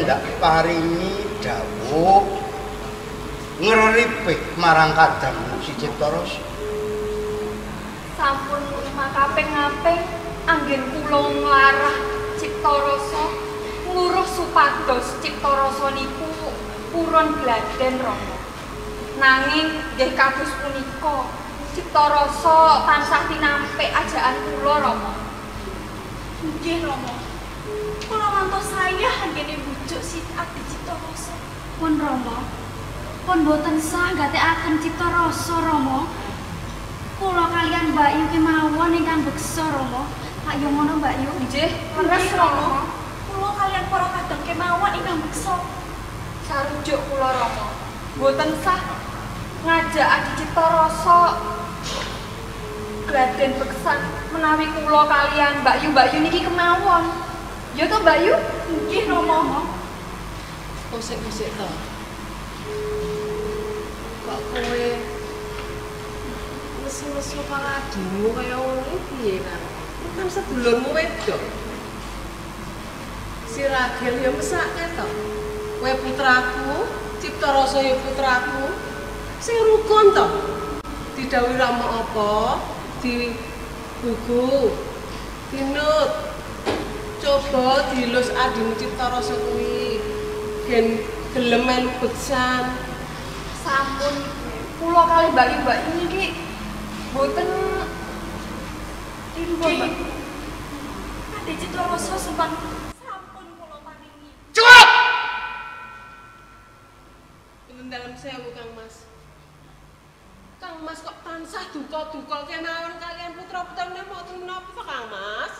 ndak paringi dawuh ngripik marang Kadang si Ciptarasa. Sampun makaping-aping anggen kula nglarah Ciptarasa nguruh supados Ciptarasa niku purun gladen Rama. Nanging nggih kados punika Ciptarasa tansah tinampik ajaan kula Rama. Nggih Rama. Kula ngantos saya anggene bujuk si Adi Ciptarasa. Pun Rama, pun boten sah gatekaken Ciptarasa Rama. Kula kalian Mbak Yu kemawon ingkang beksa Rama. Pak yo ngono Mbak Yu. Nggih, leres Rama. Kula kalian para kadang kemawon ingkang beksa. Sarujuk kula Rama. Boten sah ngajak Adi Ciptarasa gladen beksan menawi kula kalian Mbak Yu niki kemawon. Ya to Mbak Yu? Nggih Rama. Kosek-kosek to. Kok kowe mesu-mesu paladimu kaya ngono iki piye kan? Kan sedulurmu wedok. Si Ragil ya mesake to. Kowe putraku, Ciptarasa ya putraku. Sing rukun to. Didhawuhi Rama apa? Di buku. Dinut. Coba dilus adimu Ciptarasa kuwi. Gen gelem melu beksan. Sampun kula kali Mbak Yu niki boten tiru Mbak. Adi Ciptarasa sampun kula paringi. Cukup! Punten dalem sewu Kang Mas. Kang Mas kok tansah duka-duka kemawon kalian putra-putrane mboten menapa to Kang Mas?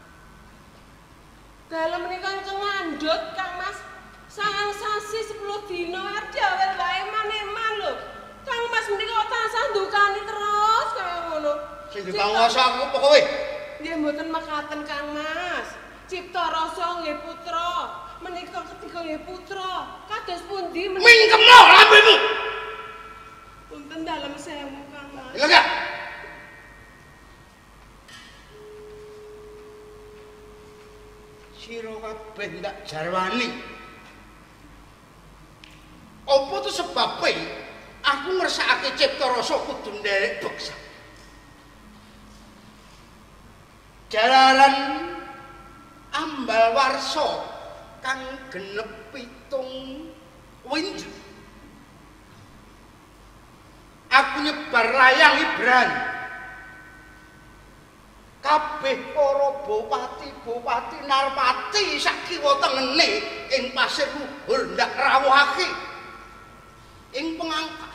Dalem menika ngandhut Kang Mas. Sangang sasi 10 dino dawel wae maneman lho. Kang Mas menika kok tansah ndukani terus kaya ngono. Sing ditangasa aku apa kowe? Nggih mboten mekaten Kang Mas. Ciptarasa nggih putra. Menika ketiga nggih putra. Kados pundi menika? Mingkemno lambemu. Punten dalem sewu Kang Mas. Lha gak? Sira kabeh ndak jarwani. Apa tuh sebabnya aku ngersakake Ciptarasa kudu nderek beksa. Jalaran ambal warsa kang genep 7 winju. Aku nyebar layang Ibran. Kabeh para bupati Narpati sak kiwa tengene ing pasir luhur ndak rawuhake ing pengangka.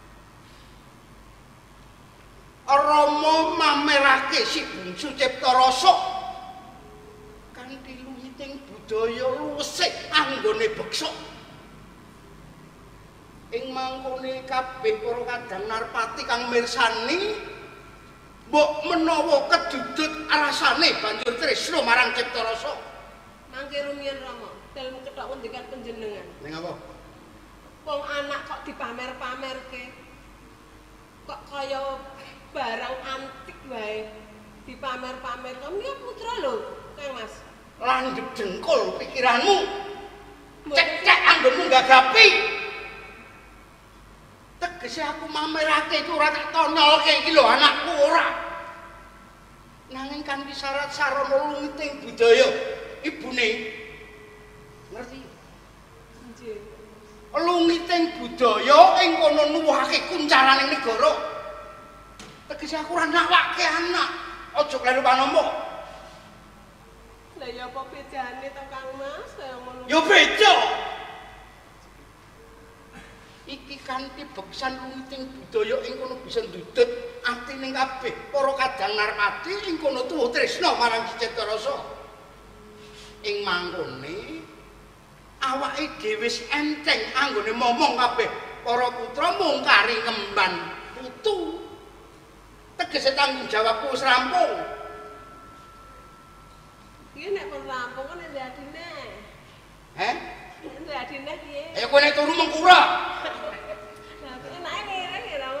Rama mamerake si bungsu Ciptarasa kanthi luwiting budaya luwesih anggone beksa. Ing mangkone kabeh para Kadang Narpati kang mirsani mbok menawa kedudut rasane banjur tresna marang Ciptarasa. Mangke rumiyin Rama, dalem kethok ngendikan panjenengan. Ning apa? Wong anak kok dipamer-pamerke. Kok kaya barang antik wae dipamer-pamer. Kamu putra lho, Kang Mas. Landhep dengkul pikiranmu. Cecek anggonmu gagapi. Tegese aku mamerake iku ora tak tonyolke iki lho anakku ora. Nanging kanthi syarat sarana luwiting budaya ibune. Ngerti? Nggih. Luwiting budaya ing kono nuwuhake kuncaraning negara. Tegese aku ora nakwake anak. Aja kleru panompo. Lah ya apa bedane to Kang Mas kaya ngono? Ya beda. Iki kanthi beksan luwiting budaya ing kono bisa ndudut atining kabeh para Kadang Narpati ing kono tuwa tresna marang Ciptarasa. Ing mangkone awake dhewe wis enteng anggone momong kabeh para putra mungkari ngemban putu. Tegese tanggung jawabku wis rampung. Iki nek pun rampung kan ndek adine. Heh? Ndek adine piye? Ayo kowe nek turu mengkura. Lah enake ngene ya Rama.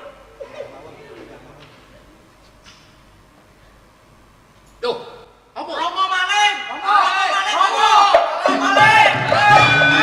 Duh, apa? Romo maling! Romo maling! Romo maling!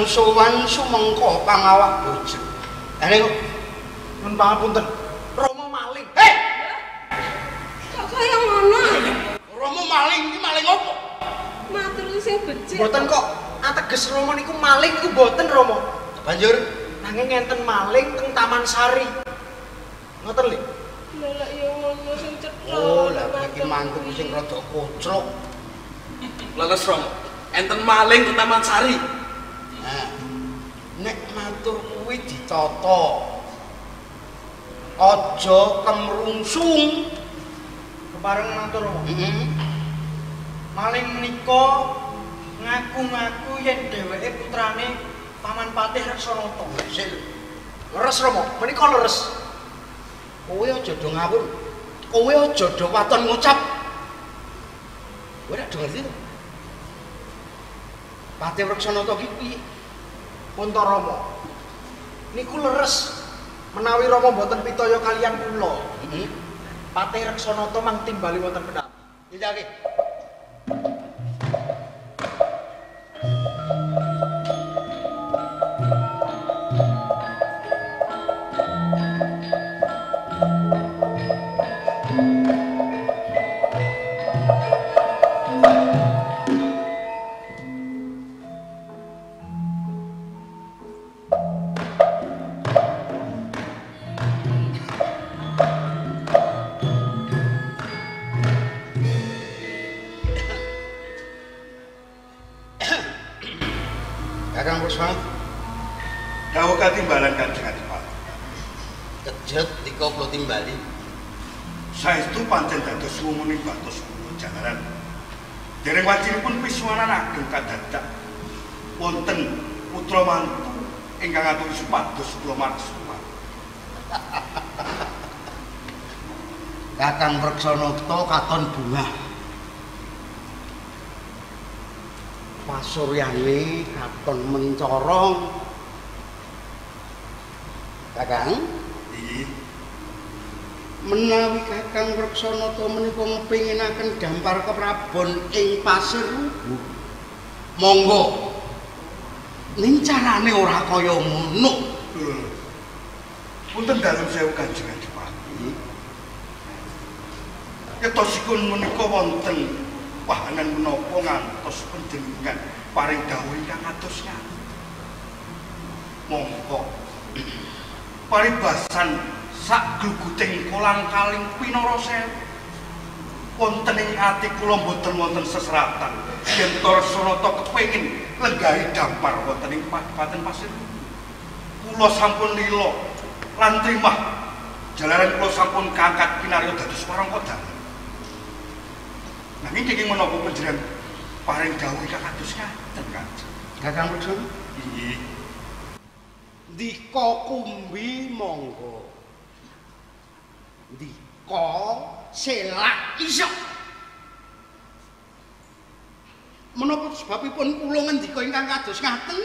namung sowan sumengko pangawak bojo. Ane kok Nun pangapunten. Rama maling. Kok kaya ngono? Rama maling iki maling opo? Matur sing becik. Mboten kok ateges Rama niku maling niku mboten Rama. Banjur Nanging ngenten maling teng Taman Sari. Ngoten lho. Lha ya ngono sing cetha. oh lah iki mantuk sing rada koclok. Leres Romo. Enten maling ke Taman Sari. Nah, nek matur kuwi ditata. Aja kemrungsung. Kepareng matur Rama. Heeh. Maling menika ngaku-ngaku yen dheweke putrane Paman Patih Reksanata. Sik. Leres Rama, menika leres. Kowe aja do ngawur. Kowe aja do waton ngucap. Kowe nek do ngerti to? Patih Reksanata ki piye? Punta Rama. Niku leres menawi Rama mboten pitaya kaliyan kula. Heeh. Patih Reksanata mang timbali wonten pedhapi. Ndake. Kakang Puspa, Dawuh katimbalan Kanjeng Adipati. kejet dika kula timbali. Saestu pancen dados wumuning batos kula jalaran. Dereng wajibipun pisuwanan ageng kadadak wonten putra mantu ingkang aturi supados kula maksud. Kakang Reksanata katon bungah. Pasuryane katon mencorong. Kakang, Iki menawi Kakang Reksanata menika ngepinginaken dampar keprabon ing Pasir Rubu, monggo. Ning carane ora kaya ngono. punten dalem sewu Kanjeng Adipati. Ketosipun menika wonten wahanan menapa ngantos panjenengan paring dawuh ingkang atus-atus. Monggo paribasan sak gluguting kolang-kaling pinara sewu wonten ing ati kula mboten wonten seseratan yen Reksanata kepengin lenggahi dampar wonten ing Padipaten Pasir. Kula sampun lila lan trimah jalaran kula sampun kaangkat kinarya dados warangka dalan. Nanging kenging menapa panjenengan paring dawuh ingkang atus-atus Kanjeng. Kakang Reksanata, Inggih. ndika kumbi monggo. Ndika selak iso. Menapa sebabipun kula ngendika ingkang kados ngaten?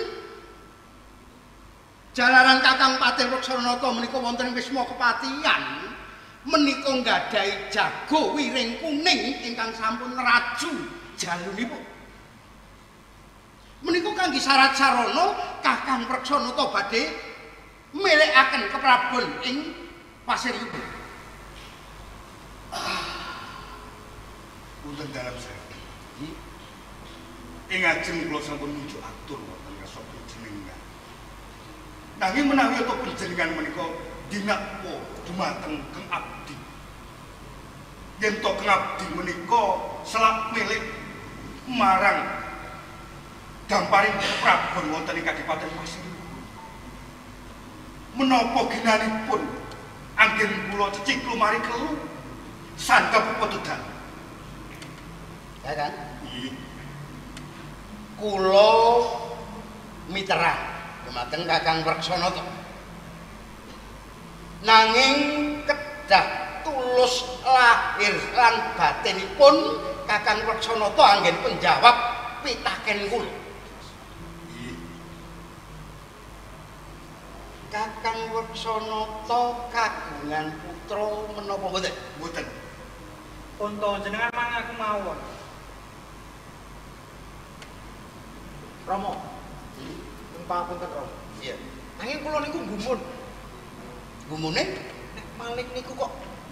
Jalaran Kakang Patih Reksanata menika wonten wisma kepatihan, menika nggadahi jago wiring kuning ingkang sampun ngraju jalunipun. Menika kangge syarat sarana Kakang Reksanata badhe milikaken keprabon ing Pasir Rubu. Punten dalem sewu. Ing ajeng kula sampun nunjuk atur wonten ngarsa panjenengan. Nanging menawi ata panjenengan menika dinakwa dumateng Kang Abdi. Yen to Kang Abdi menika selak milik marang damparing prabon wonten ing Kadipaten Pasir. Menapa ginanipun anggen kula cecik lumari kelu sandhap pepetudan. Ya kan? Nggih. Kula miteran dumateng Kakang Reksanata. Nanging kedah tulus lahir lan batinipun Kakang Reksanata anggen penjawab pitaken kula. Kakang Reksanata kagungan putra menapa mboten? Mboten. Punta jenengan mangaku mawon. Rama, pangapunten Romo. Iya. Nanging kula niku gumun. Gumune Nek maling niku kok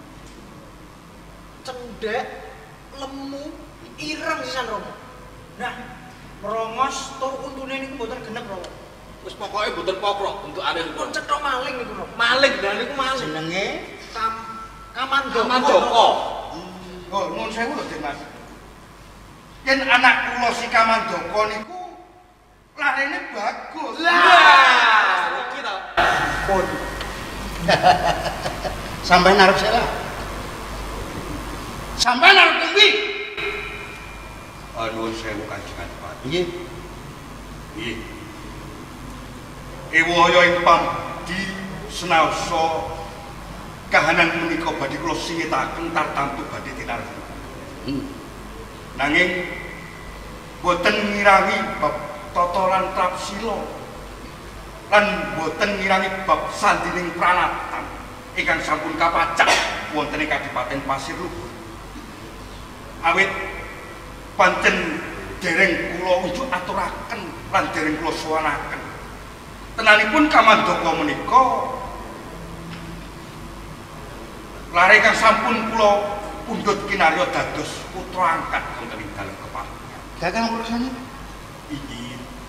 cendhek, lemu, ireng sisan Romo. Nah, merongos tur untune niku mboten genep Romo. Wis pokoke mboten pokrok untuk aneh Pun cethok maling niku Romo. maling dan niku maling. jenenge Kamandoko. Kamandoko. Oh, nuwun sewu lho, Mas. Yen anak kula si Kamandoko niku larene bagus. Lah, iki to. Pun sampeyan arep sela. Sampeyan arep pundi? Nuwun sewu Kanjeng Adipati. Nggih. Nggih. Ewaya ing pamdi senaosa kahanan menika badhe kula singetaken tartamtu badhe tinarep. Nanging boten ngirangi bab totoran trapsila lan boten ngirangi bab sandining pranatan ingkang sampun kapacak wonten ing Kadipaten Pasir Luhur. Awit pancen dereng kula unjuk aturaken lan dereng kula suwanaken. Tenanipun Kamandoko menika lare kang sampun kula pundhut kinarya dados putra angkat wonten ing dalem kepastian. Kakang Praksana Iki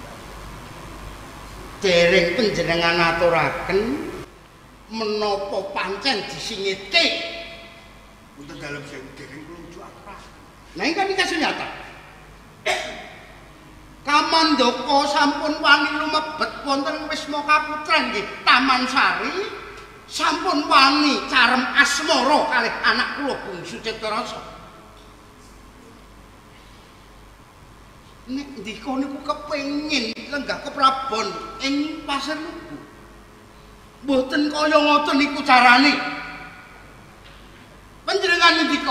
dereng panjenengan aturaken menapa pancen disingitke wonten dalem sewu dereng kula unjuk aturaken. nah ingkang kasunyata Kamandoko sampun wani lumebet wonten Wisma Kaputra nggih Taman Sari sampun wani carem asmara kalih anak kula bungsu Citarasa. Nek ndika niku kepengin lenggah keprabon ing Pasir Luhur. Mboten kaya ngoten niku carane. Panjenengan ndika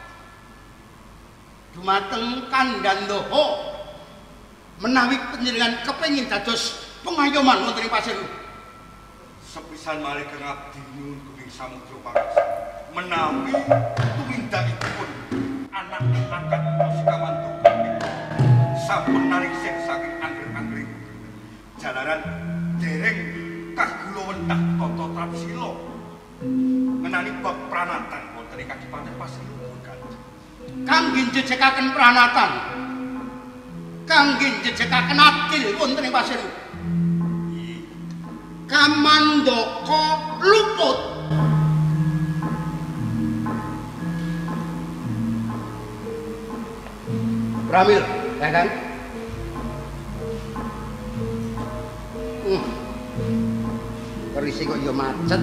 dumateng Kandandaha menawi panjenengan kepengin dados pengayoman wonten ing Pasir Luhur. Sepisan malih kang abdi nyuwun kuring samudra pangasa menawi tumindakipun anak angkat kula si Kamandoko sampun nariksih saking angger-anggering jalaran dereng kagula wentah tata trapsila ngenani bab pranatan wonten ing Kadipaten Pasir Luhur Kanjeng. Kangge njejekaken pranatan kangge njejekaken adil wonten ing Pasir Luhur. Kamandoko luput. Pramil, ya kan? Kerisi kok ya macet.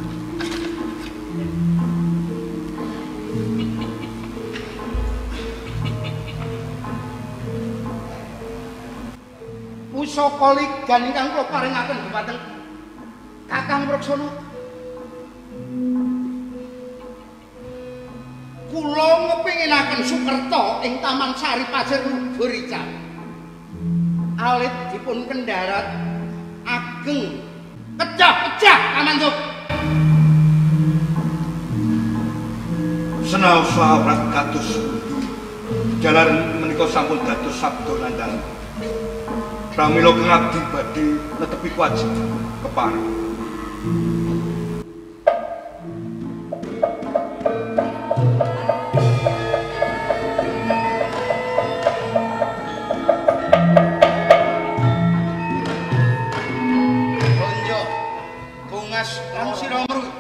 Pusaka ligan ingkang kula paringaken dhumateng Kakang Praksana. Kula ngepenginaken Sukerta ing Taman Sari Pasir Luhur ical. Alit dipun kendarat ageng pecah-pecah Kamandoko. Senaosa awrat kados jalan menika sampun dados sabda nandhang. Pramila kang abdi badhe netepi kewajiban kepareng. Bonjo, bungas lan sira mruwi.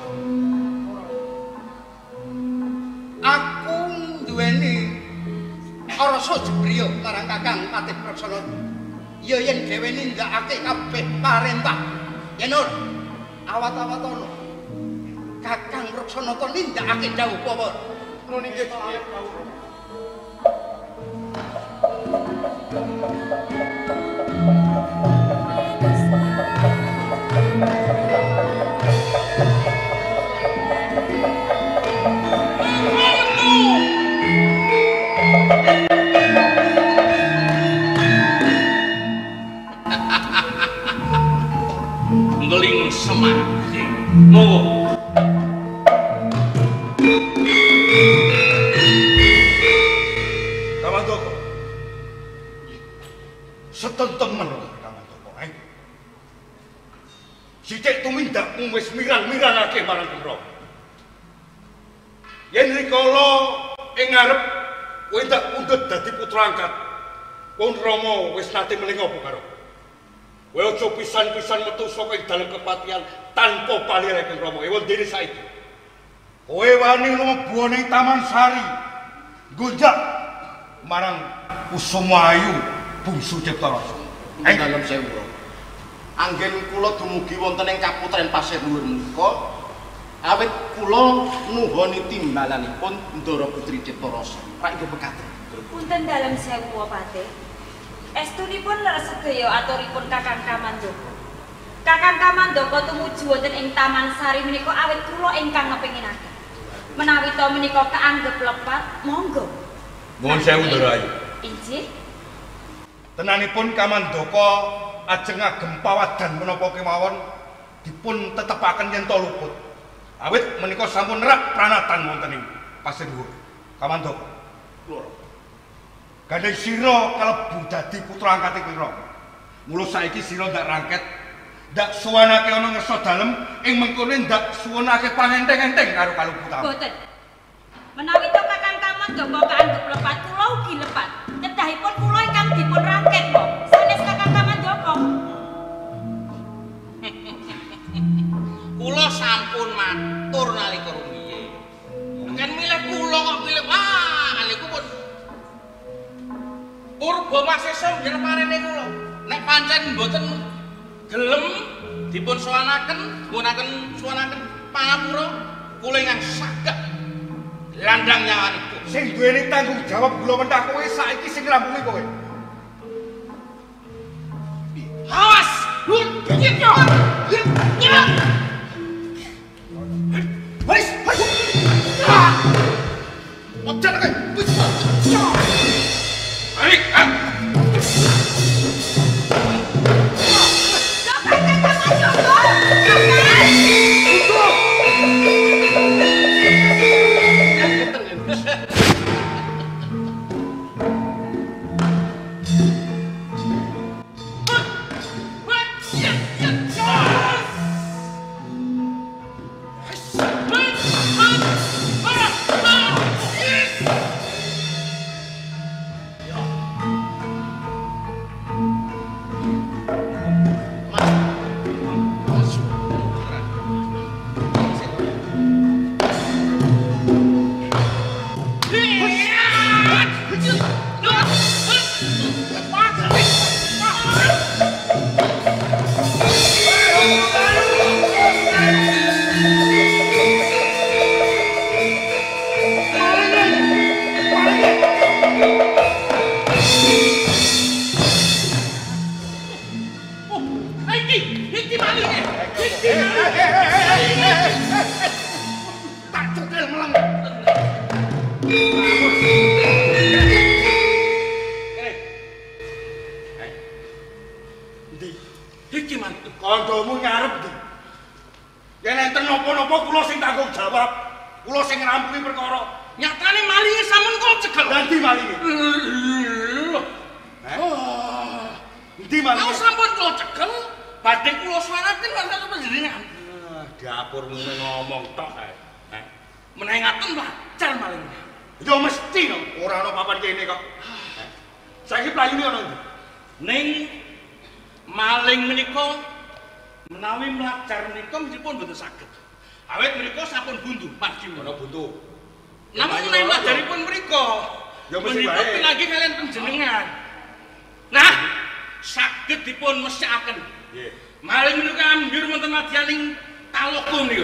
Aku duweni rasa jebriya marang Kakang Patih Praksana. Ya yen dhewe nindakake kabeh parentah. Yen ora awat-awatono. Kakang Praksana to nindakake dawuh apa? Nuwun inggih dawuh. Ngeling semati. Monggo. Kamandoko. Setentemen Kamandoko. tindakmu wis mirang-mirangake marang Rama. Yen rikala ing ngarep kowe ndak pundhut dadi putra angkat, pun Rama wis nate meling apa karo kowe aja pisan-pisan metu saka ing dalem kepatihan tanpa palire kang Rama. Ewa dene saiki kowe wani mlebu ning Taman Sari gonjak marang Kusumayu bungsu Ciptarasa. Dalem sewu. Anggen kula dumugi wonten ing Kaputren Pasir Dhuwur menika awit kula nuhoni timbalanipun Ndara Putri Ciptarasa. Rak inggih pekaten. Punten dalem sewu Patih. Estunipun leres sedaya aturipun Kakang Kamandaka. Kakang Kamandaka tumuju wonten ing Taman Sari menika awit kula ingkang ngepenginaken. Menawi to menika kaanggep lepat, monggo. Nuwun sewu Ndara Ayu. Injih. Tenanipun Kamandaka ajeng ngagem pawadan menapa kemawon dipun tetepaken yen to luput. Awit menika sampun nerak pranatan wonten ing Pasir Dhuwur. Kamandaka. Loro. Gandeng sira kalebu dadi putra angkate pira. Mula saiki sira ndak rangket, ndak suwanake ana ngersa dalem, ing mengkone ndak suwanake panenteng-enteng karo kaluputamu. Boten. Menawi to Kakang Kamandaka kaanggep lepat, kula ugi lepat. Kedahipun kula ingkang dipun rangket kok. Sanes Kakang Kamandaka. Kula sampun matur nalika rumiyin. Kan milih kula kok milih niku pun Purba Masesa njen parene kula. Nek pancen mboten gelem dipun sowanaken, suwanaken panapura, kula ingkang saged landang nyawanipun. Sing duweni tanggung jawab kula mentah kowe saiki sing ngrampungi kowe. Awas! Wis, wis. Ojo kowe. Wis. Ayo, kandamu ngarep ndi? Yen enten napa-napa kula sing tanggung jawab. Kula sing ngrampungi perkara. Nyatane malinge sampun kula cegel. Nanti malinge. Ndi malinge? Kau sampun kula cegel, badhe kula suwanaken wonten panjenengan. Dapurmu ngomong tok ae. Menawi ngaten wajar malinge. Ya mesti no, ora ana papan kene kok. Saiki playune ana ndi? Ning maling menika menawi mlajar menika meskipun boten saged. Awit menika sampun buntu margi Ana buntu. Namun menawi mlajaripun mriko ya mesti bae. pinanggih kalian panjenengan. Nah, saged dipun mesakaken. Nggih. Maling menika ambyur wonten madyaning taloku niku.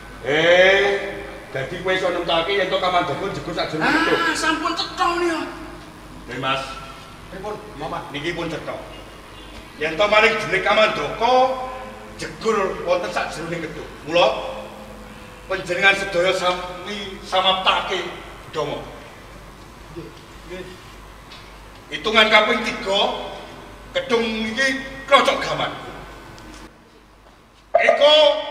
Dadi kowe iso nemtake yen to Kamandaka jegur sakjroning itu. Sampun cetha niku. Nggih, Mas. Pripun, Mama? Niki pun cetha. Yen to maring jeneng Kamandaka jegur wonten sakjroning ketu. Mula panjenengan sedaya sami samaptake Dama. Nggih. Hitungan kaping 3 kedung niki krocok gaman. Eko